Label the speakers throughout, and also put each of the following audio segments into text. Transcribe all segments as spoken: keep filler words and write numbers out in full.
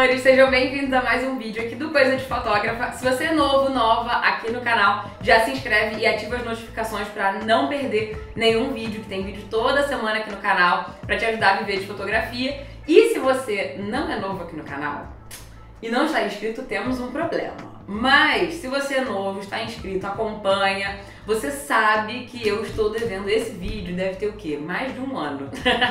Speaker 1: amores, sejam bem-vindos a mais um vídeo aqui do Coisa de Fotógrafa. Se você é novo, nova aqui no canal, já se inscreve e ativa as notificações para não perder nenhum vídeo, que tem vídeo toda semana aqui no canal para te ajudar a viver de fotografia. E se você não é novo aqui no canal e não está inscrito, temos um problema. Mas se você é novo, está inscrito, acompanha, você sabe que eu estou devendo esse vídeo, deve ter o quê? Mais de um ano.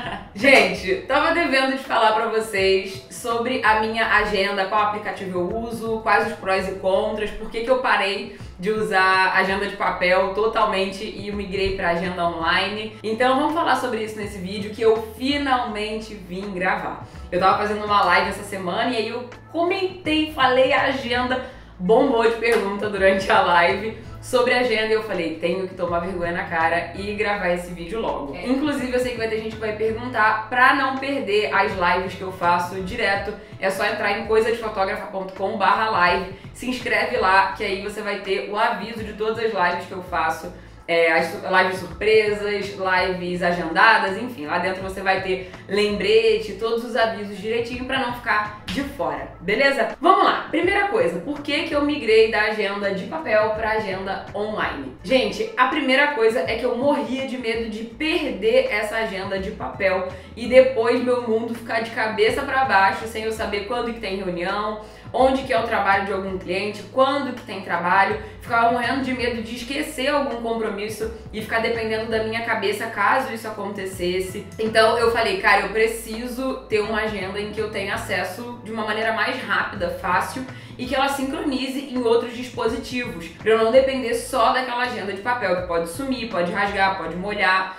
Speaker 1: Gente, tava devendo de falar pra vocês sobre a minha agenda, qual aplicativo eu uso, quais os prós e contras, por que que eu parei de usar agenda de papel totalmente e migrei para agenda online. Então vamos falar sobre isso nesse vídeo que eu finalmente vim gravar. Eu tava fazendo uma live essa semana e aí eu comentei, falei a agenda, bombou de pergunta durante a live sobre a agenda e eu falei, tenho que tomar vergonha na cara e gravar esse vídeo logo. Inclusive eu sei que vai ter gente que vai perguntar, pra não perder as lives que eu faço direto, é só entrar em coisa de fotógrafa ponto com barra live, se inscreve lá que aí você vai ter o aviso de todas as lives que eu faço. É, as lives surpresas, lives agendadas, enfim, lá dentro você vai ter lembrete, todos os avisos direitinho pra não ficar de fora, beleza? Vamos lá, primeira coisa, por que que eu migrei da agenda de papel pra agenda online? Gente, a primeira coisa é que eu morria de medo de perder essa agenda de papel e depois meu mundo ficar de cabeça pra baixo sem eu saber quando que tem reunião, onde que é o trabalho de algum cliente, quando que tem trabalho, ficava morrendo de medo de esquecer algum compromisso e ficar dependendo da minha cabeça caso isso acontecesse. Então eu falei, cara, eu preciso ter uma agenda em que eu tenha acesso de uma maneira mais rápida, fácil e que ela sincronize em outros dispositivos, para eu não depender só daquela agenda de papel que pode sumir, pode rasgar, pode molhar.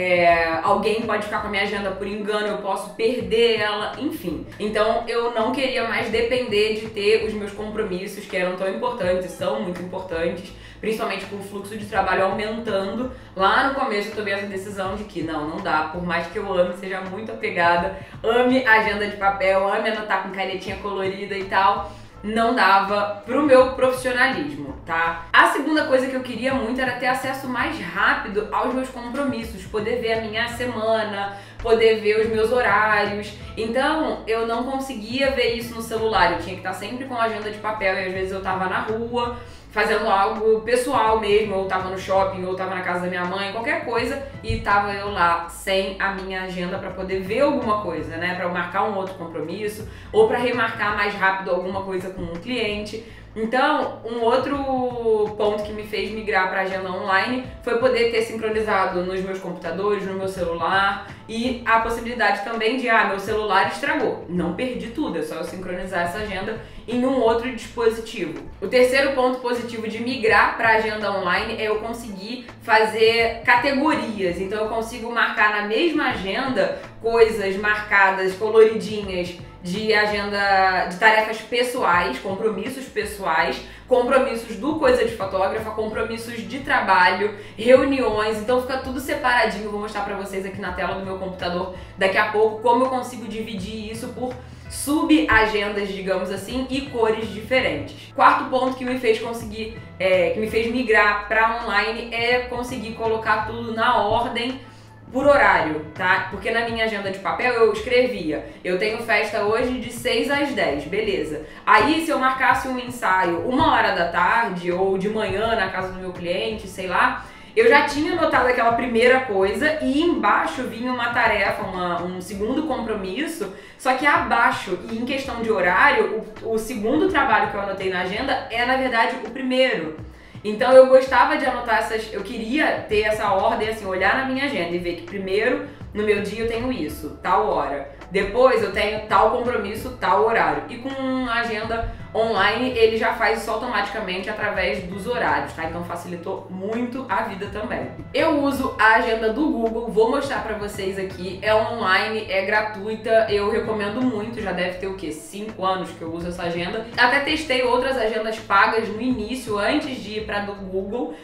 Speaker 1: É, alguém pode ficar com a minha agenda por engano, eu posso perder ela, enfim. Então eu não queria mais depender de ter os meus compromissos, que eram tão importantes, são muito importantes, principalmente com o fluxo de trabalho aumentando. Lá no começo eu tomei essa decisão de que não, não dá, por mais que eu ame, seja muito apegada, ame a agenda de papel, ame anotar com canetinha colorida e tal, não dava pro meu profissionalismo, tá? A segunda coisa que eu queria muito era ter acesso mais rápido aos meus compromissos, poder ver a minha semana, poder ver os meus horários. Então eu não conseguia ver isso no celular, eu tinha que estar sempre com a agenda de papel e às vezes eu tava na rua fazendo algo pessoal mesmo, ou tava no shopping, ou tava na casa da minha mãe, qualquer coisa, e tava eu lá sem a minha agenda pra poder ver alguma coisa, né, pra eu marcar um outro compromisso, ou pra remarcar mais rápido alguma coisa com um cliente. Então, um outro ponto que me fez migrar para a agenda online foi poder ter sincronizado nos meus computadores, no meu celular e a possibilidade também de, ah, meu celular estragou. Não perdi tudo, é só eu sincronizar essa agenda em um outro dispositivo. O terceiro ponto positivo de migrar para a agenda online é eu conseguir fazer categorias. Então eu consigo marcar na mesma agenda coisas marcadas, coloridinhas, de agenda de tarefas pessoais, compromissos pessoais, compromissos do Coisa de Fotógrafa, compromissos de trabalho, reuniões, então fica tudo separadinho. Vou mostrar pra vocês aqui na tela do meu computador daqui a pouco como eu consigo dividir isso por subagendas, digamos assim, e cores diferentes. Quarto ponto que me fez conseguir, é, que me fez migrar para online é conseguir colocar tudo na ordem por horário, tá? Porque na minha agenda de papel eu escrevia, eu tenho festa hoje de seis às dez, beleza. Aí se eu marcasse um ensaio uma hora da tarde ou de manhã na casa do meu cliente, sei lá, eu já tinha anotado aquela primeira coisa e embaixo vinha uma tarefa, uma, um segundo compromisso, só que abaixo, e em questão de horário, o, o segundo trabalho que eu anotei na agenda é na verdade o primeiro. Então eu gostava de anotar essas, eu queria ter essa ordem, assim, olhar na minha agenda e ver que primeiro no meu dia eu tenho isso, tal hora. Depois eu tenho tal compromisso, tal horário. E com a agenda online ele já faz isso automaticamente através dos horários, tá? Então facilitou muito a vida também. Eu uso a agenda do Google, vou mostrar pra vocês aqui. É online, é gratuita, eu recomendo muito, já deve ter o quê? cinco anos que eu uso essa agenda. Até testei outras agendas pagas no início, antes de ir pra do Google,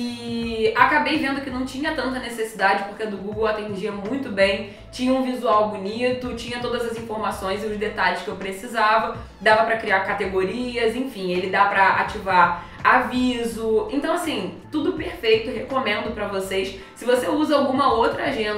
Speaker 1: e acabei vendo que não tinha tanta necessidade, porque a do Google atendia muito bem, tinha um visual bonito, tinha todas as informações e os detalhes que eu precisava, dava pra criar categorias, enfim, ele dá pra ativar aviso. Então assim, tudo perfeito, recomendo pra vocês. Se você usa alguma outra agenda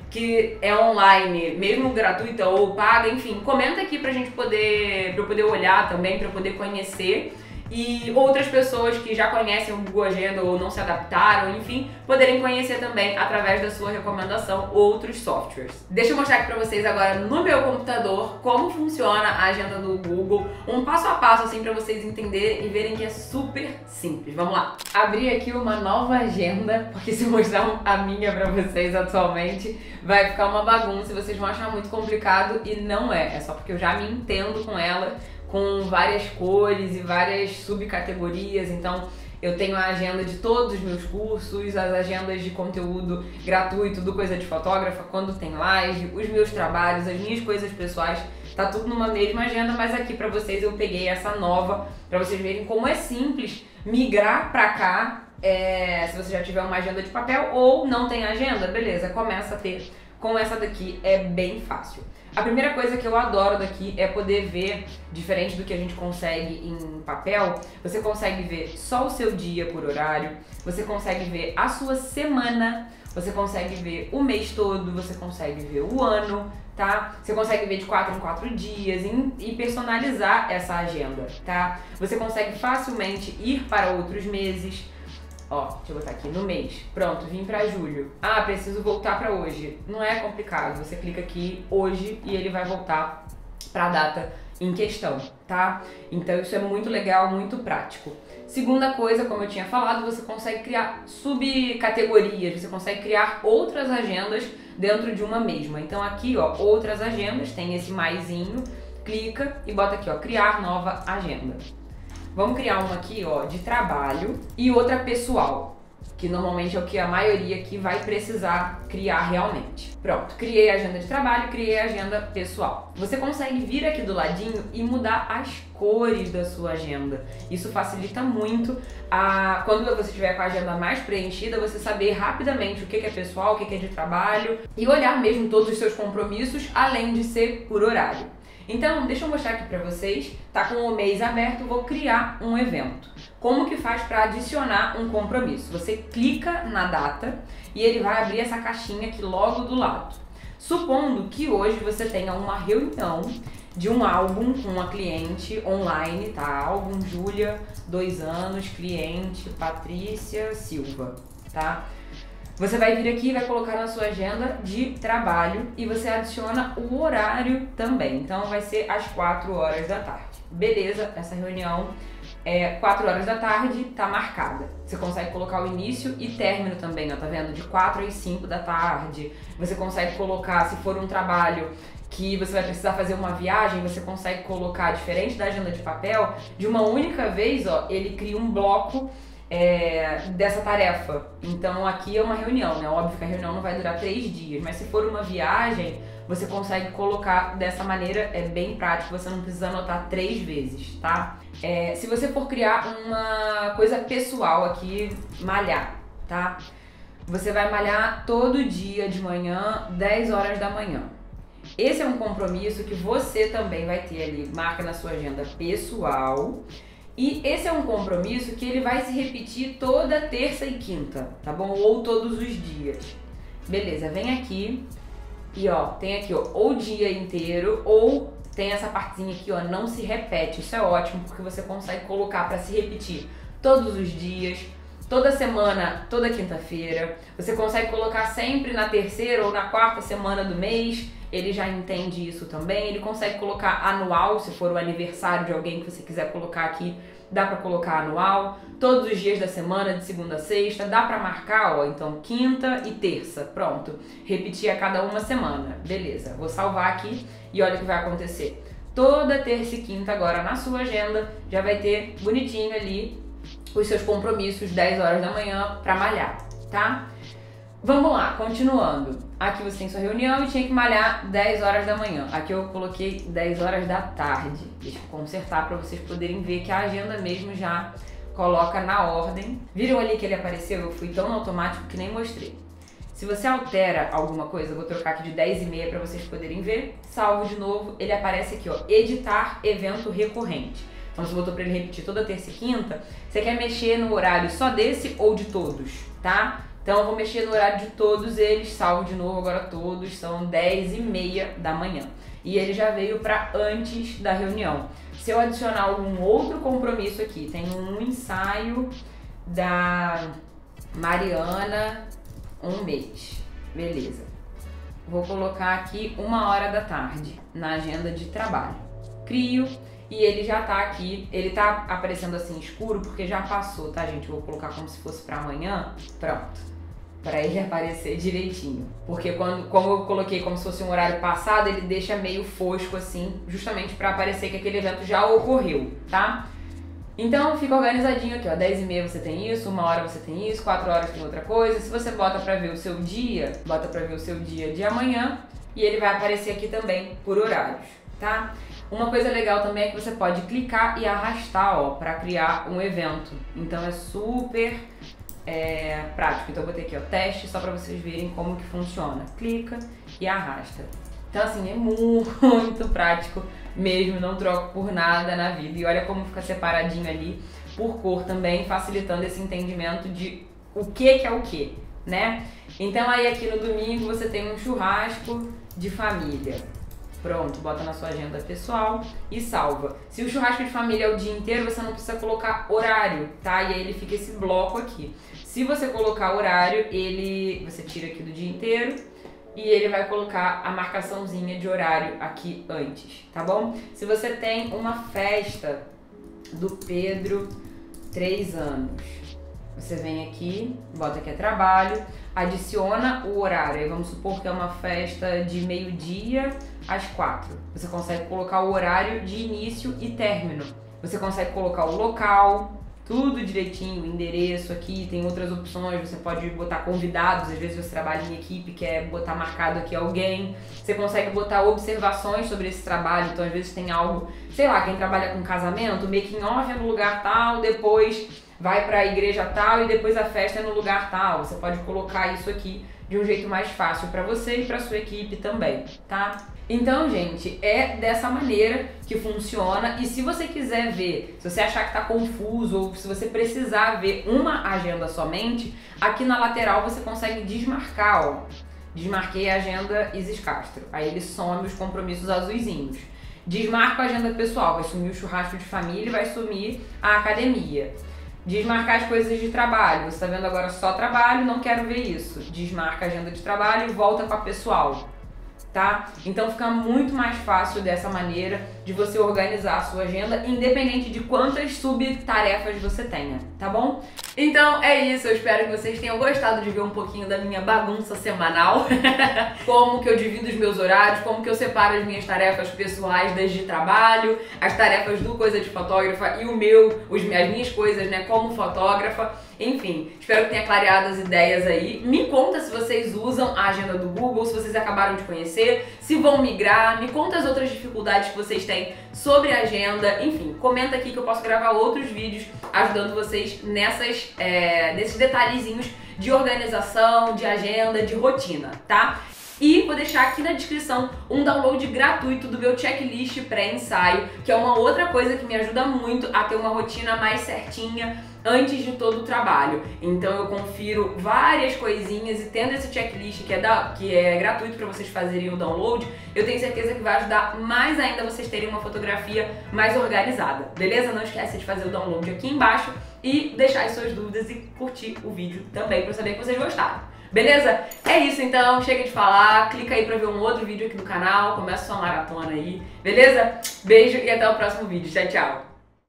Speaker 1: que é online, mesmo gratuita ou paga, enfim, comenta aqui pra gente poder, pra eu poder olhar também, pra eu poder conhecer. E outras pessoas que já conhecem o Google Agenda ou não se adaptaram, enfim, poderem conhecer também, através da sua recomendação, outros softwares. Deixa eu mostrar aqui pra vocês agora no meu computador como funciona a agenda do Google, um passo a passo assim pra vocês entenderem e verem que é super simples. Vamos lá! Abri aqui uma nova agenda, porque se eu mostrar a minha pra vocês atualmente, vai ficar uma bagunça e vocês vão achar muito complicado, e não é, é só porque eu já me entendo com ela, com várias cores e várias subcategorias. Então eu tenho a agenda de todos os meus cursos, as agendas de conteúdo gratuito do Coisa de Fotógrafa, quando tem live, os meus trabalhos, as minhas coisas pessoais, tá tudo numa mesma agenda, mas aqui pra vocês eu peguei essa nova, pra vocês verem como é simples migrar pra cá. É, se você já tiver uma agenda de papel ou não tem agenda, beleza, começa a ter com essa daqui, é bem fácil. A primeira coisa que eu adoro daqui é poder ver, diferente do que a gente consegue em papel, você consegue ver só o seu dia por horário, você consegue ver a sua semana, você consegue ver o mês todo, você consegue ver o ano, tá? Você consegue ver de quatro em quatro dias e personalizar essa agenda, tá? Você consegue facilmente ir para outros meses. Ó, deixa eu botar aqui, no mês. Pronto, vim pra julho. Ah, preciso voltar pra hoje. Não é complicado, você clica aqui hoje e ele vai voltar pra data em questão, tá? Então isso é muito legal, muito prático. Segunda coisa, como eu tinha falado, você consegue criar subcategorias, você consegue criar outras agendas dentro de uma mesma. Então aqui, ó, outras agendas, tem esse maisinho, clica e bota aqui, ó, criar nova agenda. Vamos criar uma aqui, ó, de trabalho e outra pessoal, que normalmente é o que a maioria aqui vai precisar criar realmente. Pronto, criei a agenda de trabalho, criei a agenda pessoal. Você consegue vir aqui do ladinho e mudar as cores da sua agenda. Isso facilita muito a, quando você tiver com a agenda mais preenchida, você saber rapidamente o que é pessoal, o que é de trabalho e olhar mesmo todos os seus compromissos, além de ser por horário. Então, deixa eu mostrar aqui pra vocês, tá com o mês aberto, vou criar um evento. Como que faz para adicionar um compromisso? Você clica na data e ele vai abrir essa caixinha aqui logo do lado. Supondo que hoje você tenha uma reunião de um álbum com uma cliente online, tá? Álbum Júlia, dois anos, cliente Patrícia Silva, tá? Você vai vir aqui e vai colocar na sua agenda de trabalho e você adiciona o horário também. Então vai ser às quatro horas da tarde. Beleza, essa reunião é quatro horas da tarde, tá marcada. Você consegue colocar o início e término também, ó, tá vendo? De quatro às cinco da tarde. Você consegue colocar, se for um trabalho que você vai precisar fazer uma viagem, você consegue colocar, diferente da agenda de papel, de uma única vez, ó, ele cria um bloco É, dessa tarefa. Então aqui é uma reunião, né? Óbvio que a reunião não vai durar três dias, mas se for uma viagem, você consegue colocar dessa maneira, é bem prático, você não precisa anotar três vezes, tá? É, se você for criar uma coisa pessoal aqui, malhar, tá? Você vai malhar todo dia de manhã, dez horas da manhã. Esse é um compromisso que você também vai ter ali, marca na sua agenda pessoal. E esse é um compromisso que ele vai se repetir toda terça e quinta, tá bom? Ou todos os dias. Beleza, vem aqui e ó, tem aqui ó, ou dia inteiro ou tem essa partezinha aqui ó, não se repete. Isso é ótimo porque você consegue colocar para se repetir todos os dias, toda semana, toda quinta-feira. Você consegue colocar sempre na terceira ou na quarta semana do mês. Ele já entende isso também. Ele consegue colocar anual, se for o aniversário de alguém que você quiser colocar aqui, dá pra colocar anual. Todos os dias da semana, de segunda a sexta, dá pra marcar, ó, então quinta e terça, pronto. Repetir a cada uma semana, beleza. Vou salvar aqui e olha o que vai acontecer. Toda terça e quinta agora na sua agenda já vai ter bonitinho ali os seus compromissos, dez horas da manhã pra malhar, tá? Vamos lá, continuando. Aqui você tem sua reunião e tinha que malhar dez horas da manhã. Aqui eu coloquei dez horas da tarde. Deixa eu consertar para vocês poderem ver que a agenda mesmo já coloca na ordem. Viram ali que ele apareceu? Eu fui tão automático que nem mostrei. Se você altera alguma coisa, eu vou trocar aqui de dez e meia para vocês poderem ver. Salvo de novo, ele aparece aqui, ó, editar evento recorrente. Então você botou para ele repetir toda terça e quinta. Você quer mexer no horário só desse ou de todos, tá? Então eu vou mexer no horário de todos eles, salvo de novo agora todos, são dez e meia da manhã. E ele já veio para antes da reunião. Se eu adicionar algum outro compromisso aqui, tem um ensaio da Mariana, um mês, beleza. Vou colocar aqui uma hora da tarde na agenda de trabalho. Crio e ele já tá aqui, ele tá aparecendo assim escuro porque já passou, tá gente? Vou colocar como se fosse para amanhã, pronto. Para ele aparecer direitinho. Porque quando, como eu coloquei como se fosse um horário passado, ele deixa meio fosco assim, justamente para aparecer que aquele evento já ocorreu, tá? Então fica organizadinho aqui, ó, dez e meia você tem isso, uma hora você tem isso, quatro horas tem outra coisa. Se você bota para ver o seu dia, bota para ver o seu dia de amanhã e ele vai aparecer aqui também por horários, tá? Uma coisa legal também é que você pode clicar e arrastar, ó, para criar um evento. Então é super é, prático. Então eu botei aqui, ó, teste, só para vocês verem como que funciona. Clica e arrasta. Então assim, é muito prático mesmo, não troco por nada na vida. E olha como fica separadinho ali por cor também, facilitando esse entendimento de o que que é o que, né? Então aí aqui no domingo você tem um churrasco de família. Pronto, bota na sua agenda pessoal e salva. Se o churrasco de família é o dia inteiro, você não precisa colocar horário, tá? E aí ele fica esse bloco aqui. Se você colocar horário, ele você tira aqui do dia inteiro e ele vai colocar a marcaçãozinha de horário aqui antes, tá bom? Se você tem uma festa do Pedro, três anos, você vem aqui, bota que é trabalho, adiciona o horário. Aí vamos supor que é uma festa de meio-dia às quatro. Você consegue colocar o horário de início e término. Você consegue colocar o local, tudo direitinho, o endereço aqui, tem outras opções, você pode botar convidados, às vezes você trabalha em equipe, quer botar marcado aqui alguém, você consegue botar observações sobre esse trabalho, então às vezes tem algo, sei lá, quem trabalha com casamento, o making off é no lugar tal, depois vai pra igreja tal e depois a festa é no lugar tal, você pode colocar isso aqui de um jeito mais fácil pra você e pra sua equipe também, tá? Então, gente, é dessa maneira que funciona e se você quiser ver, se você achar que tá confuso ou se você precisar ver uma agenda somente, aqui na lateral você consegue desmarcar, ó. Desmarquei a agenda Isis Castro, aí ele some os compromissos azuizinhos. Desmarca a agenda pessoal, vai sumir o churrasco de família e vai sumir a academia. Desmarcar as coisas de trabalho, você tá vendo agora só trabalho, não quero ver isso. Desmarca a agenda de trabalho e volta para pessoal. Tá? Então fica muito mais fácil dessa maneira de você organizar a sua agenda, independente de quantas subtarefas você tenha, tá bom? Então é isso, eu espero que vocês tenham gostado de ver um pouquinho da minha bagunça semanal, como que eu divido os meus horários, como que eu separo as minhas tarefas pessoais das de trabalho, as tarefas do Coisa de Fotógrafa e o meu, os, as minhas coisas, né, como fotógrafa. Enfim, espero que tenha clareado as ideias aí. Me conta se vocês usam a agenda do Google, se vocês acabaram de conhecer, se vão migrar, me conta as outras dificuldades que vocês têm sobre a agenda. Enfim, comenta aqui que eu posso gravar outros vídeos ajudando vocês nessas, é, nesses detalhezinhos de organização, de agenda, de rotina, tá? E vou deixar aqui na descrição um download gratuito do meu checklist pré-ensaio, que é uma outra coisa que me ajuda muito a ter uma rotina mais certinha antes de todo o trabalho. Então eu confiro várias coisinhas e tendo esse checklist que é, da, que é gratuito para vocês fazerem o download, eu tenho certeza que vai ajudar mais ainda vocês terem uma fotografia mais organizada, beleza? Não esquece de fazer o download aqui embaixo e deixar as suas dúvidas e curtir o vídeo também para saber que vocês gostaram. Beleza? É isso então, chega de falar, clica aí pra ver um outro vídeo aqui no canal, começa sua maratona aí, beleza? Beijo e até o próximo vídeo, tchau, tchau!